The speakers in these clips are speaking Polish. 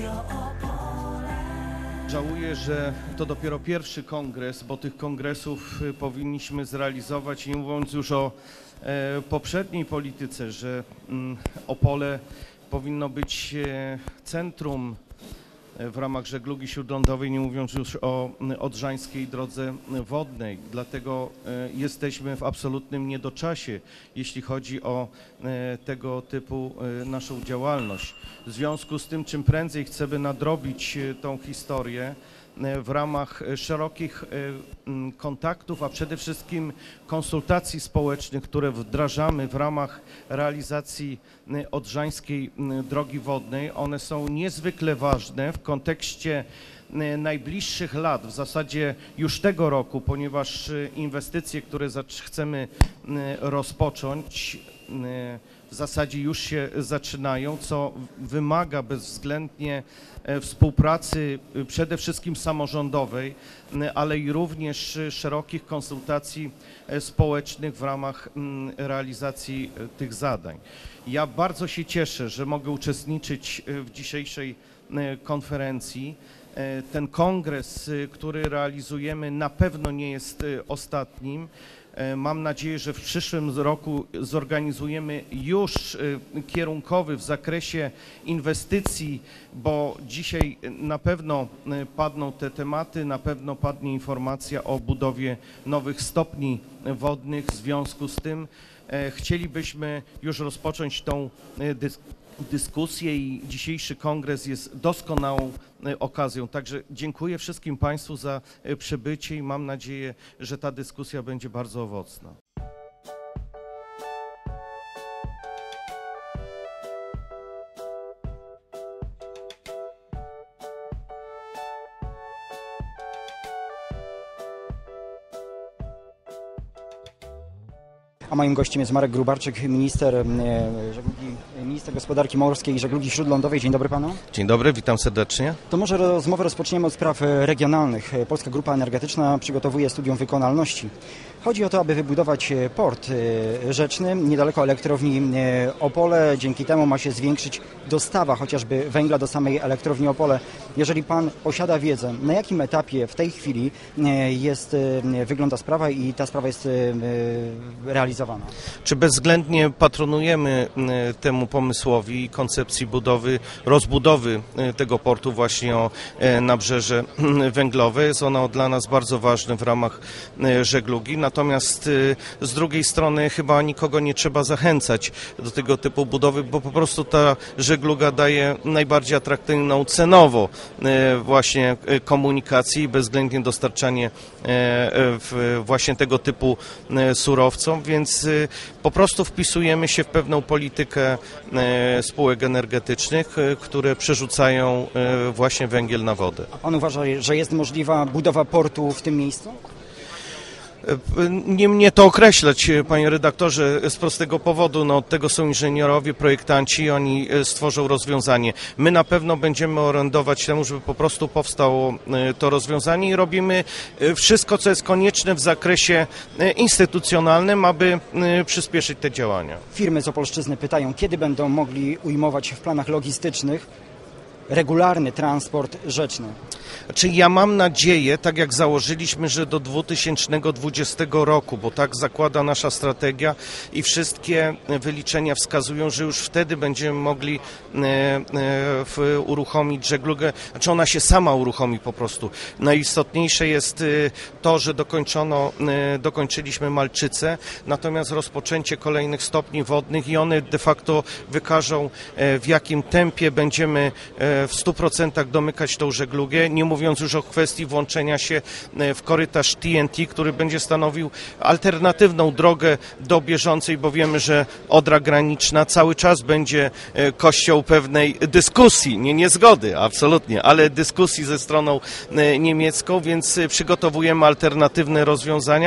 Żałuję, że to dopiero pierwszy kongres, bo tych kongresów powinniśmy zrealizować, nie mówiąc już o poprzedniej polityce, że Opole powinno być centrum w ramach żeglugi śródlądowej, nie mówiąc już o odrzańskiej drodze wodnej. Dlatego jesteśmy w absolutnym niedoczasie, jeśli chodzi o tego typu naszą działalność. W związku z tym, czym prędzej chcemy nadrobić tą historię w ramach szerokich kontaktów, a przede wszystkim konsultacji społecznych, które wdrażamy w ramach realizacji odrzańskiej drogi wodnej. One są niezwykle ważne w kontekście najbliższych lat, w zasadzie już tego roku, ponieważ inwestycje, które chcemy rozpocząć, w zasadzie już się zaczynają, co wymaga bezwzględnie współpracy przede wszystkim samorządowej, ale i również szerokich konsultacji społecznych w ramach realizacji tych zadań. Ja bardzo się cieszę, że mogę uczestniczyć w dzisiejszej konferencji. Ten kongres, który realizujemy, na pewno nie jest ostatnim. Mam nadzieję, że w przyszłym roku zorganizujemy już kierunkowy w zakresie inwestycji, bo dzisiaj na pewno padną te tematy, na pewno padnie informacja o budowie nowych stopni wodnych. W związku z tym chcielibyśmy już rozpocząć tą dyskusję i dzisiejszy kongres jest doskonałą okazją. Także dziękuję wszystkim Państwu za przybycie i mam nadzieję, że ta dyskusja będzie bardzo owocna. A moim gościem jest Marek Grubarczyk, minister gospodarki morskiej i żeglugi śródlądowej. Dzień dobry panu. Dzień dobry, witam serdecznie. To może rozmowę rozpoczniemy od spraw regionalnych. Polska Grupa Energetyczna przygotowuje studium wykonalności. Chodzi o to, aby wybudować port rzeczny niedaleko elektrowni Opole. Dzięki temu ma się zwiększyć dostawa chociażby węgla do samej elektrowni Opole. Jeżeli pan posiada wiedzę, na jakim etapie w tej chwili wygląda sprawa i ta sprawa jest realizowana? Czy bezwzględnie patronujemy temu pomysłowi i koncepcji rozbudowy tego portu właśnie o nabrzeże węglowe. Jest ono dla nas bardzo ważne w ramach żeglugi. Natomiast z drugiej strony chyba nikogo nie trzeba zachęcać do tego typu budowy, bo po prostu ta żegluga daje najbardziej atrakcyjną cenowo właśnie komunikację i bezwzględnie dostarczanie właśnie tego typu surowcom, więc po prostu wpisujemy się w pewną politykę spółek energetycznych, które przerzucają właśnie węgiel na wodę. A pan uważa, że jest możliwa budowa portu w tym miejscu? Nie mnie to określać, panie redaktorze, z prostego powodu. No, od tego są inżynierowie, projektanci, oni stworzą rozwiązanie. My na pewno będziemy orędować temu, żeby po prostu powstało to rozwiązanie i robimy wszystko, co jest konieczne w zakresie instytucjonalnym, aby przyspieszyć te działania. Firmy z Opolszczyzny pytają, kiedy będą mogli ujmować w planach logistycznych regularny transport rzeczny. Czyli ja mam nadzieję, tak jak założyliśmy, że do 2020 roku, bo tak zakłada nasza strategia i wszystkie wyliczenia wskazują, że już wtedy będziemy mogli uruchomić żeglugę, znaczy ona się sama uruchomi po prostu. Najistotniejsze jest to, że dokończyliśmy Malczycę, natomiast rozpoczęcie kolejnych stopni wodnych i one de facto wykażą, w jakim tempie będziemy w 100% domykać tą żeglugę, nie mówiąc już o kwestii włączenia się w korytarz TNT, który będzie stanowił alternatywną drogę do bieżącej, bo wiemy, że Odra graniczna cały czas będzie kością pewnej dyskusji, nie niezgody, absolutnie, ale dyskusji ze stroną niemiecką, więc przygotowujemy alternatywne rozwiązania.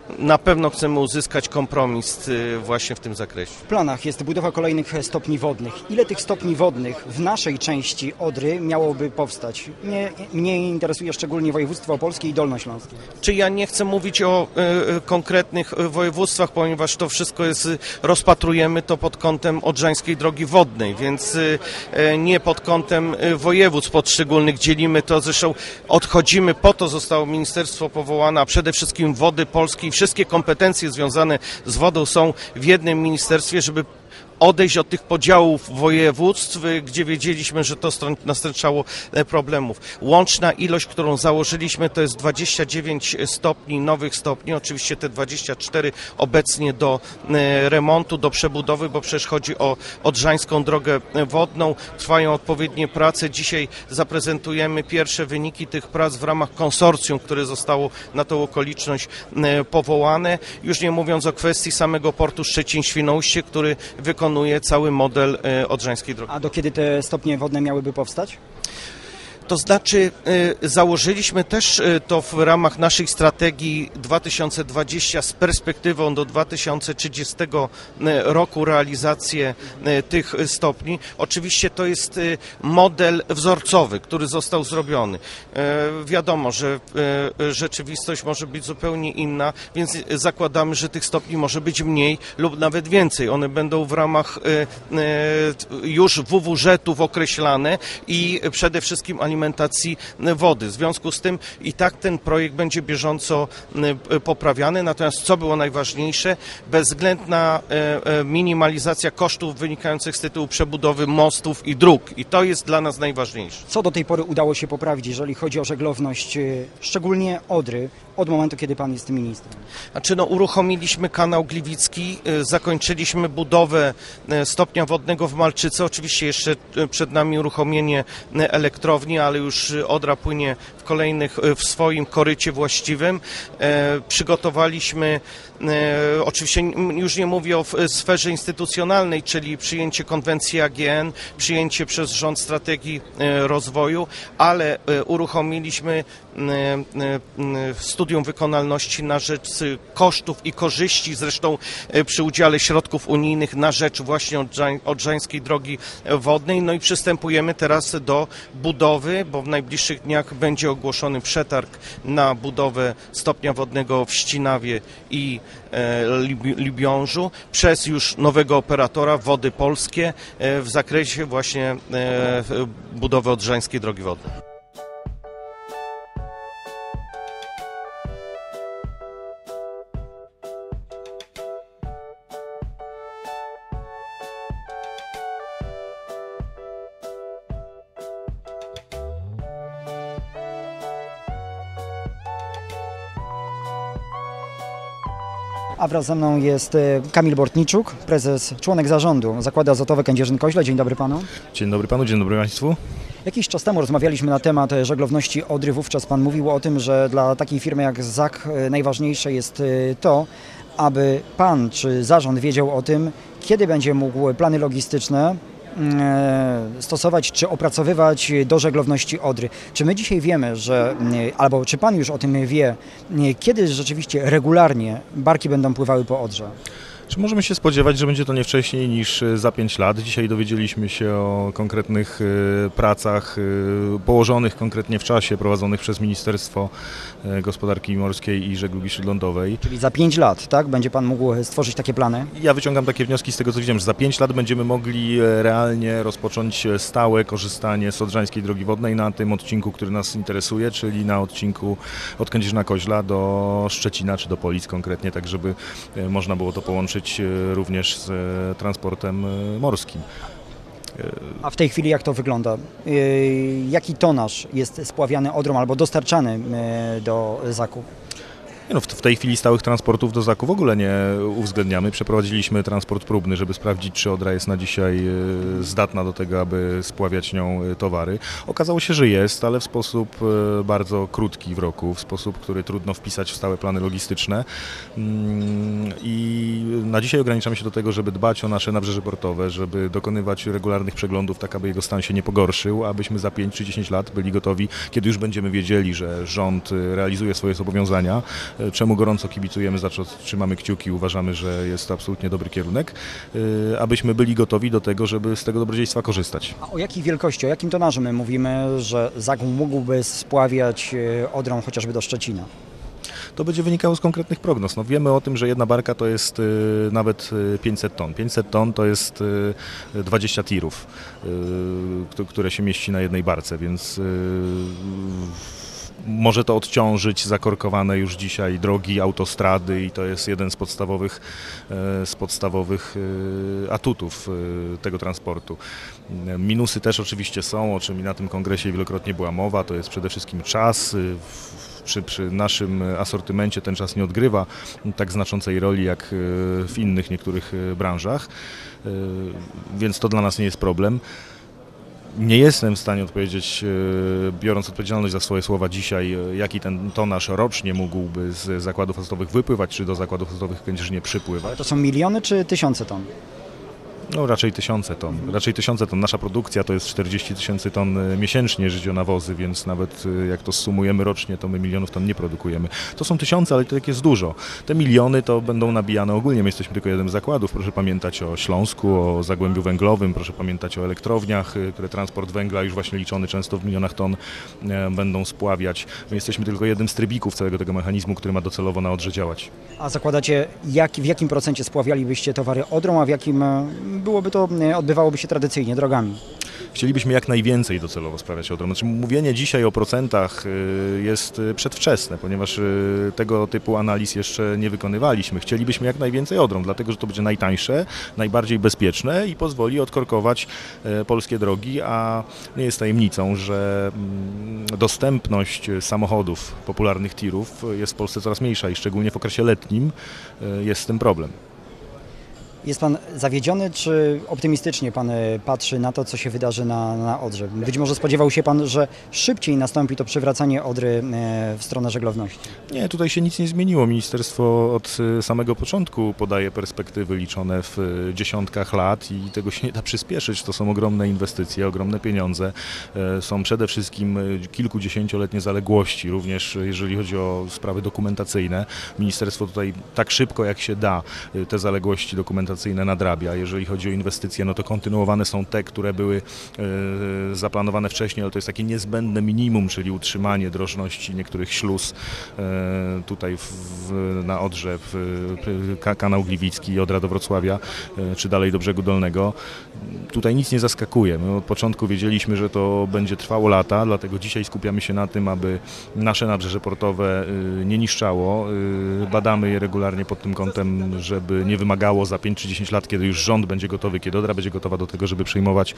na pewno chcemy uzyskać kompromis właśnie w tym zakresie. W planach jest budowa kolejnych stopni wodnych. Ile tych stopni wodnych w naszej części Odry miałoby powstać? Mnie interesuje szczególnie województwo opolskie i dolnośląskie. Czy ja nie chcę mówić o konkretnych województwach, ponieważ to wszystko rozpatrujemy to pod kątem Odrzańskiej Drogi Wodnej, więc nie pod kątem województw poszczególnych dzielimy to. Zresztą odchodzimy, po to zostało ministerstwo powołane, a przede wszystkim Wody Polskie i wszystkie kompetencje związane z wodą są w jednym ministerstwie, żeby odejść od tych podziałów województw, gdzie wiedzieliśmy, że to nastręczało problemów. Łączna ilość, którą założyliśmy, to jest 29 stopni, nowych stopni, oczywiście te 24 obecnie do remontu, do przebudowy, bo przecież chodzi o Odrzańską Drogę Wodną. Trwają odpowiednie prace. Dzisiaj zaprezentujemy pierwsze wyniki tych prac w ramach konsorcjum, które zostało na tą okoliczność powołane. Już nie mówiąc o kwestii samego portu Szczecin-Świnoujście, który wykonuje cały model Odrzańskiej Drogi. A do kiedy te stopnie wodne miałyby powstać? To znaczy założyliśmy też to w ramach naszej strategii 2020 z perspektywą do 2030 roku realizację tych stopni. Oczywiście to jest model wzorcowy, który został zrobiony. Wiadomo, że rzeczywistość może być zupełnie inna, więc zakładamy, że tych stopni może być mniej lub nawet więcej. One będą w ramach już WWŻ-ów określane i przede wszystkim alimentacji wody. W związku z tym i tak ten projekt będzie bieżąco poprawiany. Natomiast co było najważniejsze, bezwzględna minimalizacja kosztów wynikających z tytułu przebudowy mostów i dróg. I to jest dla nas najważniejsze. Co do tej pory udało się poprawić, jeżeli chodzi o żeglowność, szczególnie Odry, od momentu, kiedy pan jest ministrem? Znaczy, uruchomiliśmy kanał Gliwicki, zakończyliśmy budowę stopnia wodnego w Malczyce. Oczywiście jeszcze przed nami uruchomienie elektrowni, ale już Odra płynie w swoim korycie właściwym. Przygotowaliśmy, oczywiście już nie mówię o sferze instytucjonalnej, czyli przyjęcie konwencji AGN, przyjęcie przez rząd strategii rozwoju, ale uruchomiliśmy studium wykonalności na rzecz kosztów i korzyści, zresztą przy udziale środków unijnych na rzecz właśnie Odrzańskiej Drogi Wodnej. No i przystępujemy teraz do budowy, bo w najbliższych dniach będzie ogłoszony przetarg na budowę stopnia wodnego w Ścinawie i Libiążu przez już nowego operatora Wody Polskie w zakresie właśnie budowy Odrzańskiej Drogi Wodnej. A wraz ze mną jest Kamil Bortniczuk, prezes, członek zarządu Zakładu Azotowe Kędzierzyn-Koźle. Dzień dobry panu. Dzień dobry panu, dzień dobry państwu. Jakiś czas temu rozmawialiśmy na temat żeglowności Odry. Wówczas pan mówił o tym, że dla takiej firmy jak ZAK najważniejsze jest to, aby pan czy zarząd wiedział o tym, kiedy będzie mógł plany logistyczne stosować czy opracowywać do żeglowności Odry. Czy my dzisiaj wiemy, albo czy pan już o tym wie, kiedy rzeczywiście regularnie barki będą pływały po Odrze? Czy możemy się spodziewać, że będzie to nie wcześniej niż za 5 lat? Dzisiaj dowiedzieliśmy się o konkretnych pracach położonych konkretnie w czasie, prowadzonych przez Ministerstwo Gospodarki Morskiej i Żeglugi Śródlądowej. Czyli za 5 lat, tak? Będzie pan mógł stworzyć takie plany? Ja wyciągam takie wnioski z tego, co widziałem, że za 5 lat będziemy mogli realnie rozpocząć stałe korzystanie z Odrzańskiej Drogi Wodnej na tym odcinku, który nas interesuje, czyli na odcinku od Kędzierzyna-Koźla do Szczecina czy do Polic konkretnie, tak żeby można było to połączyć również z transportem morskim. A w tej chwili jak to wygląda? Jaki tonaż jest spławiany Odrą albo dostarczany do ZAK-u? W tej chwili stałych transportów do ZAK-u w ogóle nie uwzględniamy. Przeprowadziliśmy transport próbny, żeby sprawdzić, czy Odra jest na dzisiaj zdatna do tego, aby spławiać nią towary. Okazało się, że jest, ale w sposób bardzo krótki w roku, w sposób, który trudno wpisać w stałe plany logistyczne. I na dzisiaj ograniczamy się do tego, żeby dbać o nasze nabrzeże portowe, żeby dokonywać regularnych przeglądów, tak aby jego stan się nie pogorszył, abyśmy za 5 czy 10 lat byli gotowi, kiedy już będziemy wiedzieli, że rząd realizuje swoje zobowiązania, czemu gorąco kibicujemy, za co trzymamy kciuki, uważamy, że jest to absolutnie dobry kierunek, abyśmy byli gotowi do tego, żeby z tego dobrodziejstwa korzystać. A o jakiej wielkości, o jakim tonażu my mówimy, że Zagłęb mógłby spławiać Odrą chociażby do Szczecina? To będzie wynikało z konkretnych prognoz. No wiemy o tym, że jedna barka to jest nawet 500 ton. 500 ton to jest 20 tirów, które się mieści na jednej barce, więc może to odciążyć zakorkowane już dzisiaj drogi, autostrady i to jest jeden z podstawowych atutów tego transportu. Minusy też oczywiście są, o czym i na tym kongresie wielokrotnie była mowa, to jest przede wszystkim czas. Przy naszym asortymencie ten czas nie odgrywa tak znaczącej roli jak w innych niektórych branżach, więc to dla nas nie jest problem. Nie jestem w stanie odpowiedzieć, biorąc odpowiedzialność za swoje słowa dzisiaj, jaki ten tonaż rocznie mógłby z zakładów azotowych wypływać, czy do zakładów azotowych w Kędzierzynie przypływać. Ale to są miliony czy tysiące ton? No raczej tysiące ton. Nasza produkcja to jest 40 000 ton miesięcznie, jeżeli chodzi o nawozy, więc nawet jak to sumujemy rocznie, to my milionów ton nie produkujemy. To są tysiące, ale to tak jest dużo. Te miliony to będą nabijane ogólnie. My jesteśmy tylko jednym z zakładów. Proszę pamiętać o Śląsku, o Zagłębiu Węglowym, proszę pamiętać o elektrowniach, które transport węgla już właśnie liczony często w milionach ton będą spławiać. My jesteśmy tylko jednym z trybików całego tego mechanizmu, który ma docelowo na Odrze działać. A zakładacie, w jakim procencie spławialibyście towary Odrą, a w jakim odbywałoby się tradycyjnie drogami? Chcielibyśmy jak najwięcej docelowo sprawiać Odrą. Znaczy, mówienie dzisiaj o procentach jest przedwczesne, ponieważ tego typu analiz jeszcze nie wykonywaliśmy. Chcielibyśmy jak najwięcej Odrą, dlatego że to będzie najtańsze, najbardziej bezpieczne i pozwoli odkorkować polskie drogi, a nie jest tajemnicą, że dostępność samochodów, popularnych tirów jest w Polsce coraz mniejsza i szczególnie w okresie letnim jest z tym problem. Jest Pan zawiedziony, czy optymistycznie Pan patrzy na to, co się wydarzy na Odrze? Być może spodziewał się Pan, że szybciej nastąpi to przywracanie Odry w stronę żeglowności? Nie, tutaj się nic nie zmieniło. Ministerstwo od samego początku podaje perspektywy liczone w dziesiątkach lat i tego się nie da przyspieszyć. To są ogromne inwestycje, ogromne pieniądze. Są przede wszystkim kilkudziesięcioletnie zaległości, również jeżeli chodzi o sprawy dokumentacyjne. Ministerstwo tutaj tak szybko jak się da te zaległości dokumentacyjne nadrabia. Jeżeli chodzi o inwestycje, no to kontynuowane są te, które były zaplanowane wcześniej, ale to jest takie niezbędne minimum, czyli utrzymanie drożności niektórych śluz tutaj na Odrze, kanał Gliwicki, Odra do Wrocławia, czy dalej do Brzegu Dolnego. Tutaj nic nie zaskakuje. My od początku wiedzieliśmy, że to będzie trwało lata, dlatego dzisiaj skupiamy się na tym, aby nasze nabrzeże portowe nie niszczało. Badamy je regularnie pod tym kątem, żeby nie wymagało za 5 czy 10 lat, kiedy już rząd będzie gotowy, kiedy Odra będzie gotowa do tego, żeby przyjmować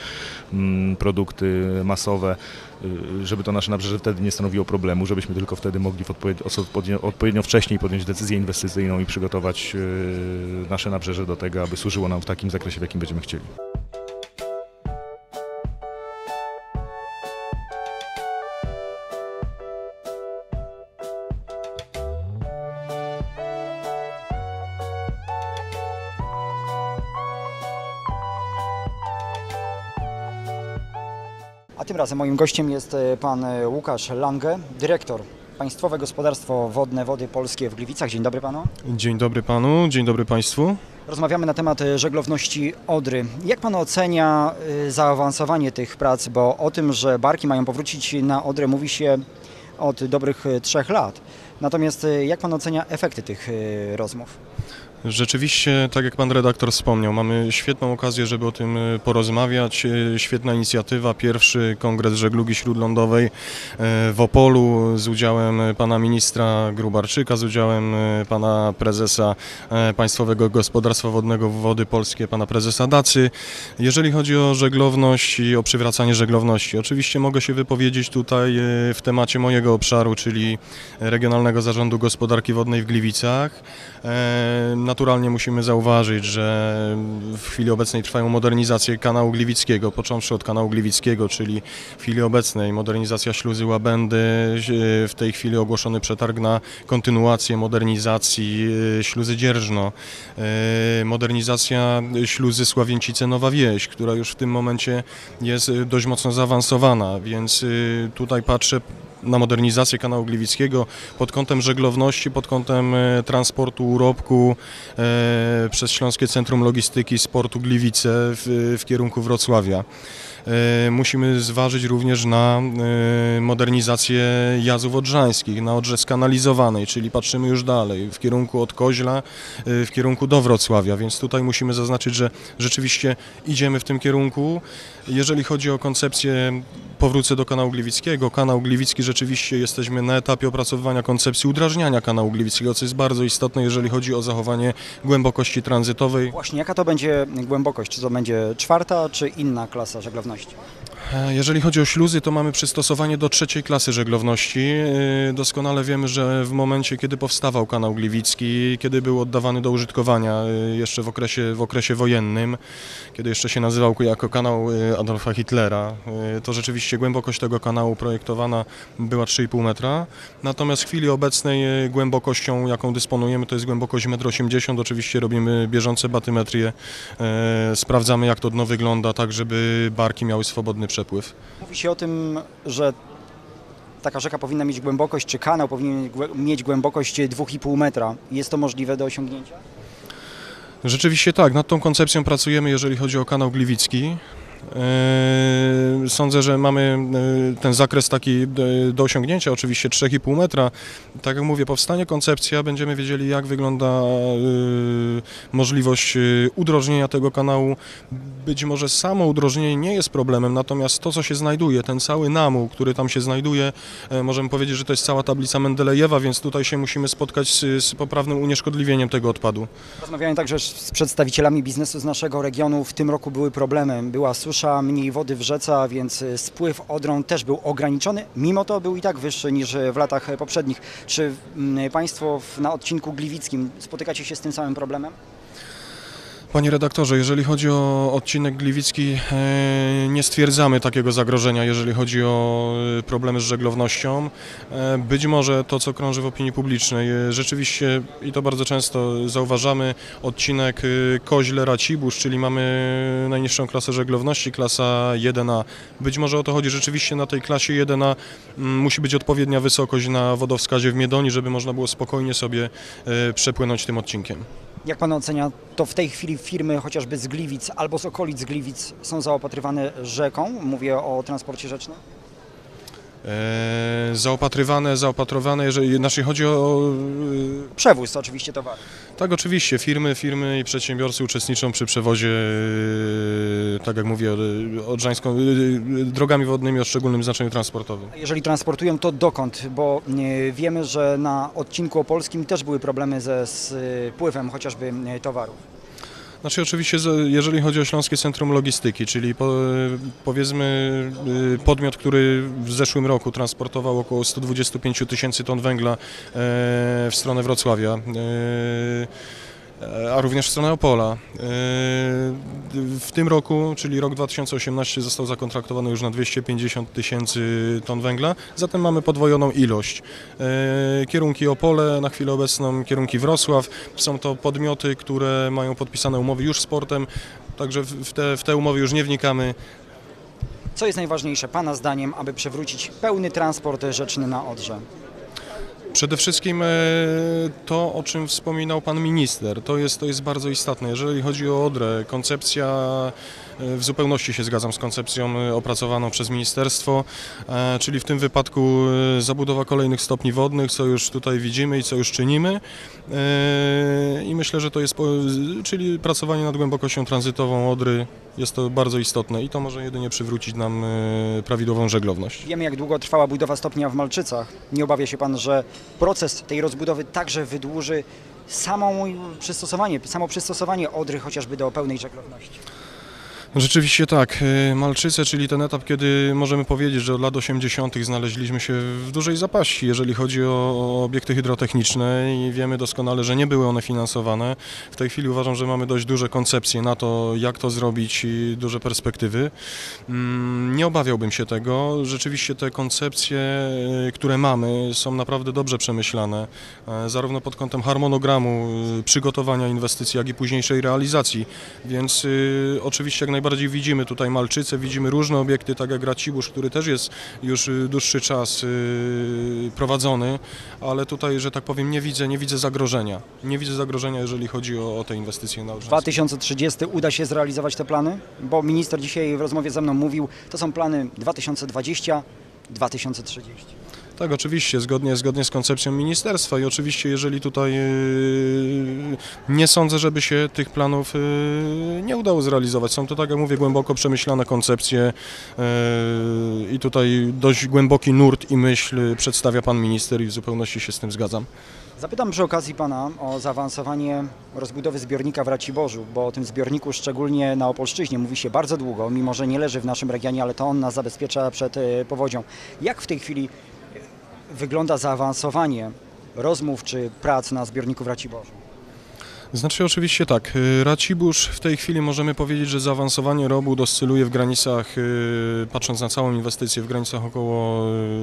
produkty masowe, żeby to nasze nabrzeże wtedy nie stanowiło problemu, żebyśmy tylko wtedy mogli odpowiednio wcześniej podjąć decyzję inwestycyjną i przygotować nasze nabrzeże do tego, aby służyło nam w takim zakresie, w jakim będziemy chcieli. A tym razem moim gościem jest Pan Łukasz Lange, dyrektor Państwowe Gospodarstwo Wodne Wody Polskie w Gliwicach. Dzień dobry Panu. Dzień dobry Panu, dzień dobry Państwu. Rozmawiamy na temat żeglowności Odry. Jak Pan ocenia zaawansowanie tych prac, bo o tym, że barki mają powrócić na Odrę, mówi się od dobrych 3 lat. Natomiast jak Pan ocenia efekty tych rozmów? Rzeczywiście, tak jak Pan redaktor wspomniał, mamy świetną okazję, żeby o tym porozmawiać. Świetna inicjatywa, pierwszy kongres żeglugi śródlądowej w Opolu z udziałem Pana ministra Grubarczyka, z udziałem Pana prezesa Państwowego Gospodarstwa Wodnego Wody Polskie, Pana prezesa Dacy. Jeżeli chodzi o żeglowność i o przywracanie żeglowności, oczywiście mogę się wypowiedzieć tutaj w temacie mojego obszaru, czyli Regionalnego Zarządu Gospodarki Wodnej w Gliwicach. Naturalnie musimy zauważyć, że w chwili obecnej trwają modernizacje kanału Gliwickiego, począwszy od kanału Gliwickiego, czyli w chwili obecnej modernizacja śluzy Łabędy, w tej chwili ogłoszony przetarg na kontynuację modernizacji śluzy Dzierżno, modernizacja śluzy Sławięcice-Nowa Wieś, która już w tym momencie jest dość mocno zaawansowana, więc tutaj patrzę na modernizację kanału Gliwickiego pod kątem żeglowności, pod kątem transportu urobku przez Śląskie Centrum Logistyki Sportu Gliwice w kierunku Wrocławia. Musimy zważyć również na modernizację jazów odrzańskich, na Odrze skanalizowanej, czyli patrzymy już dalej, w kierunku od Koźla, w kierunku do Wrocławia, więc tutaj musimy zaznaczyć, że rzeczywiście idziemy w tym kierunku. Jeżeli chodzi o koncepcję, powrócę do kanału Gliwickiego. Kanał Gliwicki rzeczywiście jesteśmy na etapie opracowywania koncepcji udrażniania kanału Gliwickiego, co jest bardzo istotne, jeżeli chodzi o zachowanie głębokości tranzytowej. Właśnie, jaka to będzie głębokość? Czy to będzie 4., czy inna klasa żeglowności? Jeżeli chodzi o śluzy, to mamy przystosowanie do 3. klasy żeglowności. Doskonale wiemy, że w momencie, kiedy powstawał kanał Gliwicki, kiedy był oddawany do użytkowania jeszcze w okresie wojennym, kiedy jeszcze się nazywał jako kanał Adolfa Hitlera, to rzeczywiście głębokość tego kanału projektowana była 3,5 metra. Natomiast w chwili obecnej głębokością, jaką dysponujemy, to jest głębokość 1,80 m. Oczywiście robimy bieżące batymetrie, sprawdzamy, jak to dno wygląda, tak żeby barki miały swobodny przepływ. Mówi się o tym, że taka rzeka powinna mieć głębokość, czy kanał powinien mieć głębokość 2,5 metra. Jest to możliwe do osiągnięcia? Rzeczywiście tak, nad tą koncepcją pracujemy, jeżeli chodzi o kanał Gliwicki. Sądzę, że mamy ten zakres taki do osiągnięcia, oczywiście 3,5 metra. Tak jak mówię, powstanie koncepcja, będziemy wiedzieli, jak wygląda możliwość udrożnienia tego kanału. Być może samo udrożnienie nie jest problemem, natomiast to, co się znajduje, ten cały namuł, który tam się znajduje, możemy powiedzieć, że to jest cała tablica Mendelejewa, więc tutaj się musimy spotkać z poprawnym unieszkodliwieniem tego odpadu. Rozmawiałem także z przedstawicielami biznesu z naszego regionu. W tym roku były problemy. Była susza, mniej wody w rzece, a więc spływ Odrą też był ograniczony. Mimo to był i tak wyższy niż w latach poprzednich. Czy Państwo na odcinku gliwickim spotykacie się z tym samym problemem? Panie redaktorze, jeżeli chodzi o odcinek gliwicki, nie stwierdzamy takiego zagrożenia, jeżeli chodzi o problemy z żeglownością. Być może to, co krąży w opinii publicznej, rzeczywiście, i to bardzo często zauważamy, odcinek Koźle-Racibórz, czyli mamy najniższą klasę żeglowności, klasa 1A. Być może o to chodzi, rzeczywiście na tej klasie 1A musi być odpowiednia wysokość na wodowskazie w Miedoni, żeby można było spokojnie sobie przepłynąć tym odcinkiem. Jak Pan ocenia, to w tej chwili firmy chociażby z Gliwic albo z okolic Gliwic są zaopatrywane rzeką? Mówię o transporcie rzecznym. Zaopatrowane, jeżeli chodzi o Przewóz oczywiście towaru. Tak, oczywiście, firmy i przedsiębiorcy uczestniczą przy przewozie, tak jak mówię, drogami wodnymi o szczególnym znaczeniu transportowym. Jeżeli transportują, to dokąd? Bo wiemy, że na odcinku opolskim też były problemy ze spływem chociażby towarów. Znaczy oczywiście, jeżeli chodzi o Śląskie Centrum Logistyki, czyli powiedzmy podmiot, który w zeszłym roku transportował około 125 000 ton węgla w stronę Wrocławia, a również w stronę Opola. W tym roku, czyli rok 2018, został zakontraktowany już na 250 000 ton węgla, zatem mamy podwojoną ilość. Kierunki Opole, na chwilę obecną kierunki Wrocław, są to podmioty, które mają podpisane umowy już z portem, także w te umowy już nie wnikamy. Co jest najważniejsze Pana zdaniem, aby przywrócić pełny transport rzeczny na Odrze? Przede wszystkim to, o czym wspominał Pan Minister, to jest bardzo istotne. Jeżeli chodzi o Odrę, koncepcja, w zupełności się zgadzam z koncepcją opracowaną przez ministerstwo, czyli w tym wypadku zabudowa kolejnych stopni wodnych, co już tutaj widzimy i co już czynimy. I myślę, że to jest, czyli pracowanie nad głębokością tranzytową Odry, jest to bardzo istotne i to może jedynie przywrócić nam prawidłową żeglowność. Wiemy, jak długo trwała budowa stopnia w Malczycach. Nie obawia się Pan, że proces tej rozbudowy także wydłuży samo przystosowanie Odry chociażby do pełnej żeglowności? Rzeczywiście tak. Malczyce, czyli ten etap, kiedy możemy powiedzieć, że od lat 80. znaleźliśmy się w dużej zapaści, jeżeli chodzi o obiekty hydrotechniczne i wiemy doskonale, że nie były one finansowane. W tej chwili uważam, że mamy dość duże koncepcje na to, jak to zrobić i duże perspektywy. Nie obawiałbym się tego. Rzeczywiście te koncepcje, które mamy, są naprawdę dobrze przemyślane, zarówno pod kątem harmonogramu, przygotowania inwestycji, jak i późniejszej realizacji. Więc oczywiście jak najbardziej widzimy tutaj Malczyce, widzimy różne obiekty, tak jak Racibórz, który też jest już dłuższy czas prowadzony, ale tutaj, że tak powiem, nie widzę zagrożenia. Nie widzę zagrożenia, jeżeli chodzi o te inwestycje na Odrzańskiej. 2030 uda się zrealizować te plany? Bo minister dzisiaj w rozmowie ze mną mówił, to są plany 2020-2030. Tak, oczywiście, zgodnie z koncepcją ministerstwa i oczywiście jeżeli tutaj nie sądzę, żeby się tych planów nie udało zrealizować. Są to, tak jak mówię, głęboko przemyślane koncepcje i tutaj dość głęboki nurt i myśl przedstawia pan minister i w zupełności się z tym zgadzam. Zapytam przy okazji pana o zaawansowanie rozbudowy zbiornika w Raciborzu, bo o tym zbiorniku szczególnie na Opolszczyźnie mówi się bardzo długo, mimo że nie leży w naszym regionie, ale to on nas zabezpiecza przed powodzią. Jak w tej chwili wygląda zaawansowanie rozmów czy prac na zbiorniku w Raciborzu? Znaczy oczywiście tak, Racibórz w tej chwili możemy powiedzieć, że zaawansowanie robót oscyluje w granicach, patrząc na całą inwestycję, w granicach około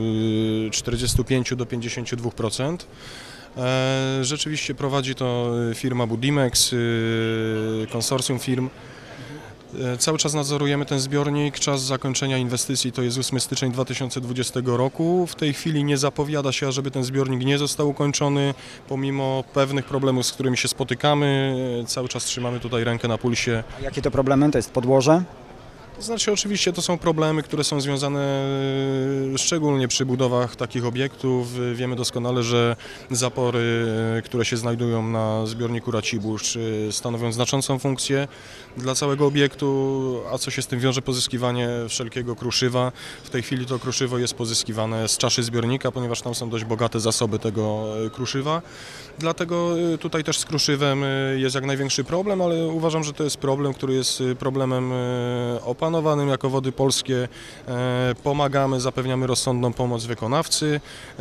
45 do 52%. Rzeczywiście prowadzi to firma Budimex, konsorcjum firm. Cały czas nadzorujemy ten zbiornik, czas zakończenia inwestycji to jest 8 stycznia 2020 roku. W tej chwili nie zapowiada się, ażeby ten zbiornik nie został ukończony, pomimo pewnych problemów, z którymi się spotykamy. Cały czas trzymamy tutaj rękę na pulsie. A jakie to problemy? To jest podłoże? Znaczy oczywiście to są problemy, które są związane szczególnie przy budowach takich obiektów. Wiemy doskonale, że zapory, które się znajdują na zbiorniku Racibórz, stanowią znaczącą funkcję dla całego obiektu, a co się z tym wiąże, pozyskiwanie wszelkiego kruszywa. W tej chwili to kruszywo jest pozyskiwane z czaszy zbiornika, ponieważ tam są dość bogate zasoby tego kruszywa. Dlatego tutaj też z kruszywem jest jak największy problem, ale uważam, że to jest problem, który jest problemem opanowanym jako Wody Polskie. Pomagamy, zapewniamy rozsądną pomoc wykonawcy,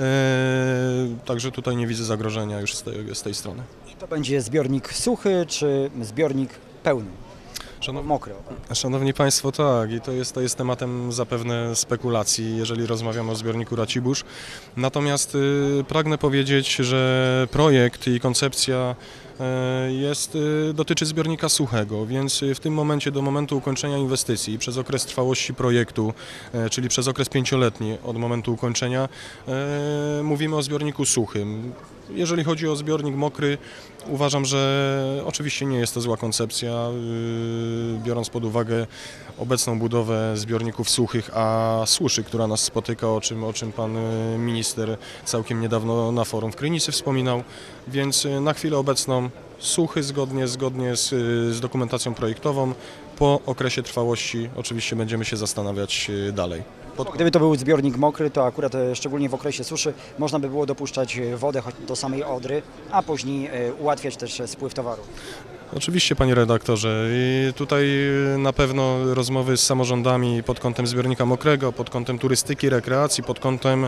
także tutaj nie widzę zagrożenia już z tej strony. To będzie zbiornik suchy czy zbiornik pełny? Mokry. Szanowni Państwo, tak, i to jest tematem zapewne spekulacji, jeżeli rozmawiamy o zbiorniku Racibórz. Natomiast pragnę powiedzieć, że projekt i koncepcja dotyczy zbiornika suchego, więc w tym momencie do momentu ukończenia inwestycji przez okres trwałości projektu, czyli przez okres 5-letni od momentu ukończenia, mówimy o zbiorniku suchym. Jeżeli chodzi o zbiornik mokry, uważam, że oczywiście nie jest to zła koncepcja, biorąc pod uwagę obecną budowę zbiorników suchych, a suszy, która nas spotyka, o czym pan minister całkiem niedawno na forum w Krynicy wspominał, więc na chwilę obecną suchy zgodnie z dokumentacją projektową. Po okresie trwałości oczywiście będziemy się zastanawiać dalej. Gdyby to był zbiornik mokry, to akurat szczególnie w okresie suszy można by było dopuszczać wodę choć do samej Odry, a później ułatwiać też spływ towaru. Oczywiście, panie redaktorze, i tutaj na pewno rozmowy z samorządami pod kątem zbiornika mokrego, pod kątem turystyki, rekreacji, pod kątem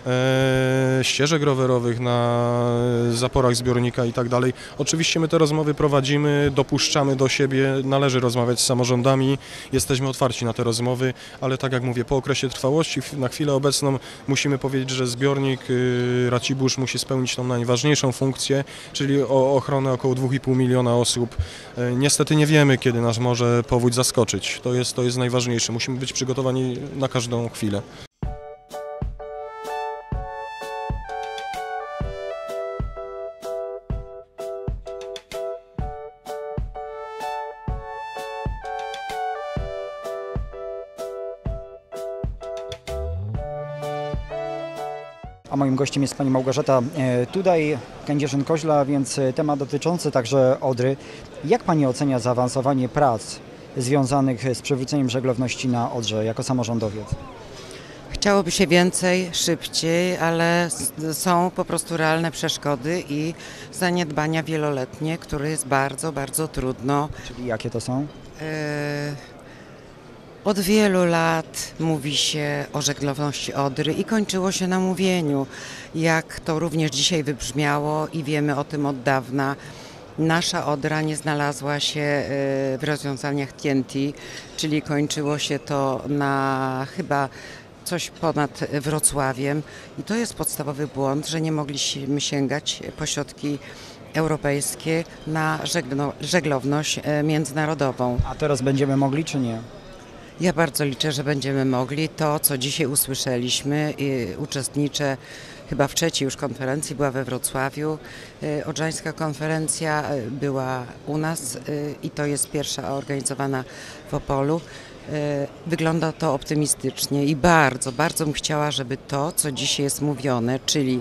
ścieżek rowerowych na zaporach zbiornika i tak dalej. Oczywiście my te rozmowy prowadzimy, dopuszczamy do siebie, należy rozmawiać z samorządami, jesteśmy otwarci na te rozmowy, ale tak jak mówię, po okresie trwałości na chwilę obecną musimy powiedzieć, że zbiornik Racibórz musi spełnić tą najważniejszą funkcję, czyli o ochronę około 2,5 miliona osób. Niestety nie wiemy, kiedy nas może powódź zaskoczyć. To jest najważniejsze. Musimy być przygotowani na każdą chwilę. A moim gościem jest pani Małgorzata Tutaj, Kędzierzyn-Koźla, więc temat dotyczący także Odry. Jak pani ocenia zaawansowanie prac związanych z przywróceniem żeglowności na Odrze jako samorządowiec? Chciałoby się więcej, szybciej, ale są po prostu realne przeszkody i zaniedbania wieloletnie, które jest bardzo, bardzo trudno. Czyli jakie to są? Od wielu lat mówi się o żeglowności Odry i kończyło się na mówieniu, jak to również dzisiaj wybrzmiało i wiemy o tym od dawna. Nasza Odra nie znalazła się w rozwiązaniach TNT, czyli kończyło się to na chyba coś ponad Wrocławiem i to jest podstawowy błąd, że nie mogliśmy sięgać po środki europejskie na żeglowność międzynarodową. A teraz będziemy mogli, czy nie? Ja bardzo liczę, że będziemy mogli. To, co dzisiaj usłyszeliśmy, uczestniczę chyba w trzeciej już konferencji, była we Wrocławiu. Odrzańska konferencja była u nas i to jest pierwsza organizowana w Opolu. Wygląda to optymistycznie i bardzo, bardzo bym chciała, żeby to, co dzisiaj jest mówione, czyli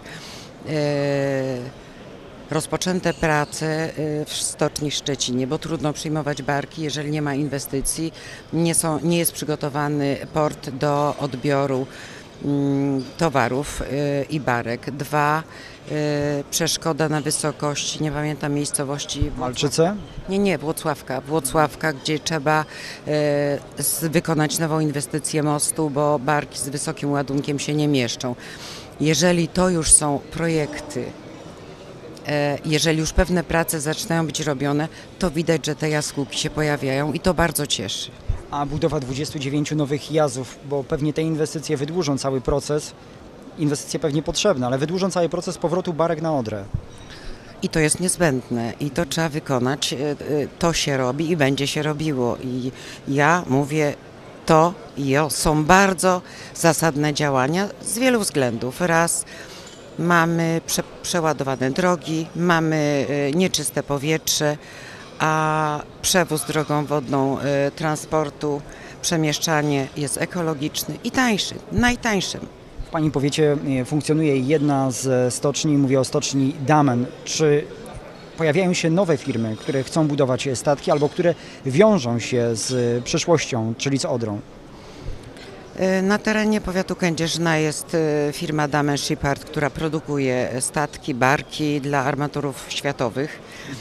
rozpoczęte prace w stoczni w Szczecinie, bo trudno przyjmować barki, jeżeli nie ma inwestycji, nie jest przygotowany port do odbioru towarów i barek. 2, przeszkoda na wysokości, nie pamiętam miejscowości. Malczyce? Nie, Włocławka, gdzie trzeba wykonać nową inwestycję mostu, bo barki z wysokim ładunkiem się nie mieszczą. Jeżeli to już są projekty, jeżeli już pewne prace zaczynają być robione, to widać, że te jaskółki się pojawiają i to bardzo cieszy. A budowa 29 nowych jazów, bo pewnie te inwestycje wydłużą cały proces, inwestycje pewnie potrzebne, ale wydłużą cały proces powrotu barek na Odrę. I to jest niezbędne i to trzeba wykonać, to się robi i będzie się robiło. I ja mówię, to są bardzo zasadne działania z wielu względów. Raz, mamy przeładowane drogi, mamy nieczyste powietrze, a przewóz drogą wodną transportu, przemieszczanie jest ekologiczny i tańszy, najtańszym. W Pani powiecie funkcjonuje jedna z stoczni, mówię o stoczni Damen. Czy pojawiają się nowe firmy, które chcą budować statki albo które wiążą się z przyszłością, czyli z Odrą? Na terenie powiatu Kędzierzyna jest firma Damen Shipyard, która produkuje statki, barki dla armatorów światowych.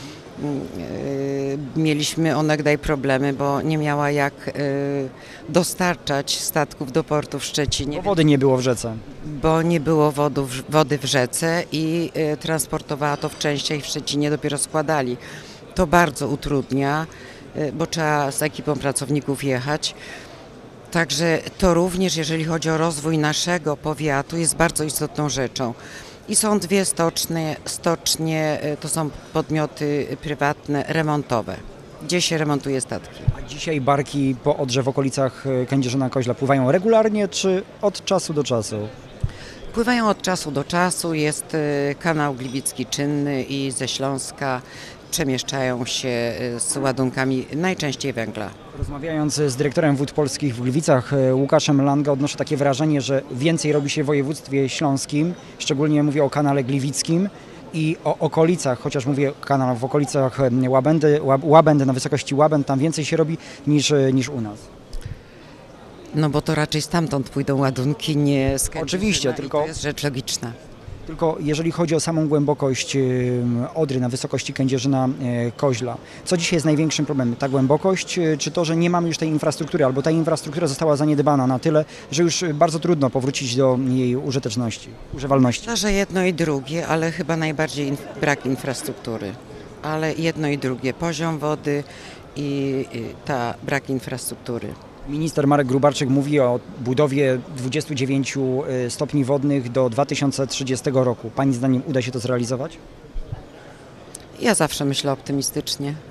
Mieliśmy onegdaj problemy, bo nie miała jak dostarczać statków do portu w Szczecinie. Bo wody nie było w rzece. Bo nie było wody w rzece i transportowała to w częściach i w Szczecinie dopiero składali. To bardzo utrudnia, bo trzeba z ekipą pracowników jechać. Także to również, jeżeli chodzi o rozwój naszego powiatu, jest bardzo istotną rzeczą. I są 2 stocznie, to są podmioty prywatne, remontowe, gdzie się remontuje statki. A dzisiaj barki po Odrze w okolicach Kędzierzyna-Koźla pływają regularnie, czy od czasu do czasu? Pływają od czasu do czasu, jest kanał Gliwicki czynny i ze Śląska przemieszczają się z ładunkami najczęściej węgla. Rozmawiając z dyrektorem Wód Polskich w Gliwicach, Łukaszem Langa, odnoszę takie wrażenie, że więcej robi się w województwie śląskim, szczególnie mówię o kanale gliwickim i o okolicach, chociaż mówię o kanale w okolicach Łabędy, na wysokości Łabęd, tam więcej się robi niż u nas. No bo to raczej stamtąd pójdą ładunki, nie z Kędzierzyna. Oczywiście, tylko to jest rzecz logiczna. Tylko jeżeli chodzi o samą głębokość Odry na wysokości Kędzierzyna-Koźla, co dzisiaj jest największym problemem? Ta głębokość, czy to, że nie mamy już tej infrastruktury, albo ta infrastruktura została zaniedbana na tyle, że już bardzo trudno powrócić do jej używalności? Myślę, że jedno i drugie, ale chyba najbardziej brak infrastruktury. Ale jedno i drugie, poziom wody i ta brak infrastruktury. Minister Marek Gróbarczyk mówi o budowie 29 stopni wodnych do 2030 roku. Pani zdaniem uda się to zrealizować? Ja zawsze myślę optymistycznie.